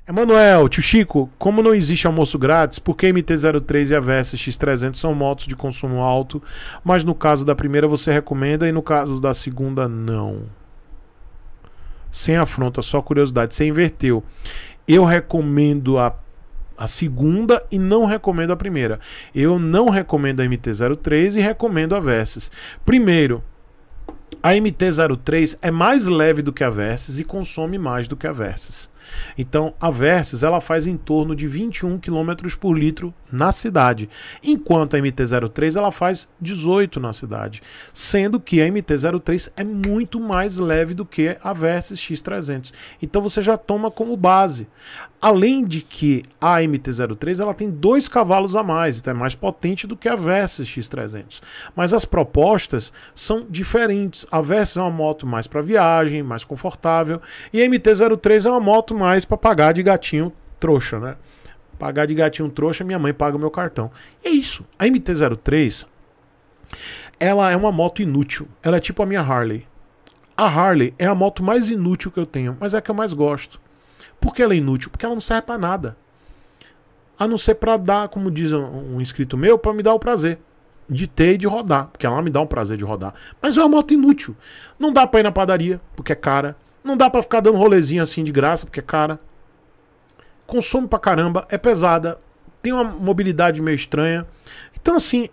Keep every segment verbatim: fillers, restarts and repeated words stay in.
Emanuel, tio Chico, como não existe almoço grátis, por que a M T zero três e a Versys X trezentos são motos de consumo alto, mas no caso da primeira você recomenda e no caso da segunda não? Sem afronta, só curiosidade, você inverteu. Eu recomendo a, a segunda e não recomendo a primeira. Eu não recomendo a M T zero três e recomendo a Versys. Primeiro, a M T zero três é mais leve do que a Versys e consome mais do que a Versys. Então a Versys ela faz em torno de vinte e um quilômetros por litro na cidade, enquanto a M T zero três ela faz dezoito na cidade, sendo que a M T zero três é muito mais leve do que a Versys X trezentos. Então você já toma como base. Além de que a M T zero três ela tem dois cavalos a mais, então é mais potente do que a Versys X trezentos. Mas as propostas são diferentes. A Versys é uma moto mais para viagem, mais confortável, e a M T zero três é uma moto mais para pagar de gatinho trouxa, né? Pagar de gatinho trouxa, minha mãe paga o meu cartão. E é isso. A M T zero três ela é uma moto inútil. Ela é tipo a minha Harley. A Harley é a moto mais inútil que eu tenho, mas é a que eu mais gosto. Por que ela é inútil? Porque ela não serve para nada. A não ser para dar, como diz um, um inscrito meu, para me dar o prazer de ter e de rodar. Porque ela me dá um prazer de rodar. Mas é uma moto inútil. Não dá para ir na padaria, porque é cara. Não dá pra ficar dando rolezinho assim de graça, porque é cara. Consome pra caramba, é pesada, tem uma mobilidade meio estranha. Então assim,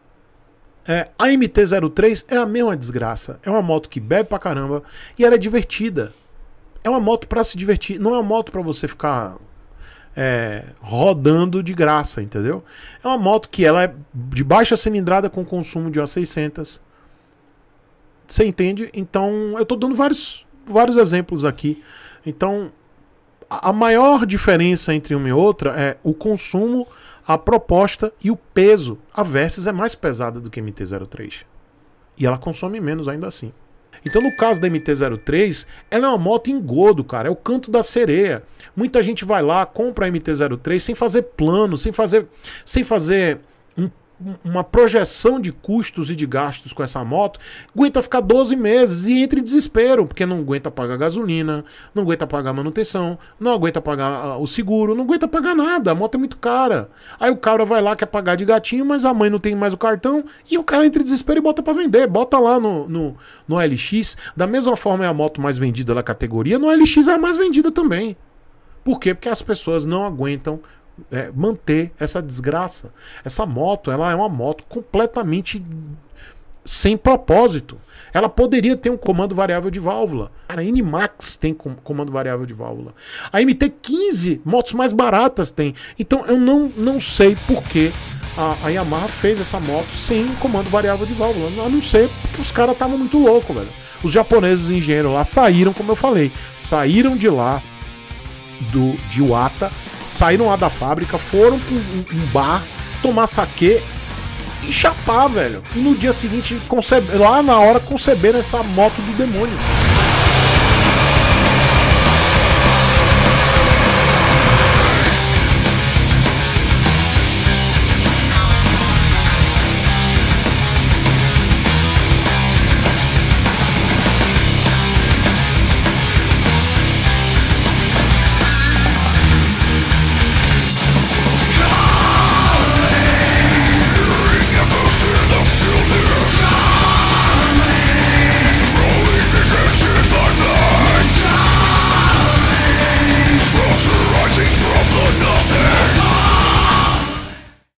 é, a M T zero três é a mesma desgraça. É uma moto que bebe pra caramba e ela é divertida. É uma moto pra se divertir, não é uma moto pra você ficar é, rodando de graça, entendeu? É uma moto que ela é de baixa cilindrada com consumo de umas seiscentas. Você entende? Então eu tô dando vários... vários exemplos aqui. Então a maior diferença entre uma e outra é o consumo, a proposta e o peso. A Versys é mais pesada do que a M T zero três e ela consome menos ainda assim. Então no caso da M T zero três, ela é uma moto engodo, cara, é o canto da sereia. Muita gente vai lá, compra a M T zero três sem fazer plano, sem fazer, sem fazer um uma projeção de custos e de gastos com essa moto, aguenta ficar doze meses e entra em desespero, porque não aguenta pagar gasolina, não aguenta pagar manutenção, não aguenta pagar o seguro, não aguenta pagar nada, a moto é muito cara. Aí o cara vai lá, quer pagar de gatinho, mas a mãe não tem mais o cartão, e o cara entra em desespero e bota pra vender, bota lá no, no, no L X. Da mesma forma é a moto mais vendida da categoria, no L X é a mais vendida também. Por quê? Porque as pessoas não aguentam É, manter essa desgraça. Essa moto, ela é uma moto completamente sem propósito. Ela poderia ter um comando variável de válvula. A N-Max tem com, comando variável de válvula. A M T quinze, motos mais baratas tem. Então eu não, não sei por que a, a Yamaha fez essa moto sem comando variável de válvula. Eu não sei, porque os caras estavam muito loucos, velho. Os japoneses, os engenheiros lá, saíram, como eu falei, saíram de lá, do, de Iwata, saíram lá da fábrica, foram para um, um bar, tomar saquê e chapar, velho. E no dia seguinte, concebe... lá na hora, conceberam essa moto do demônio.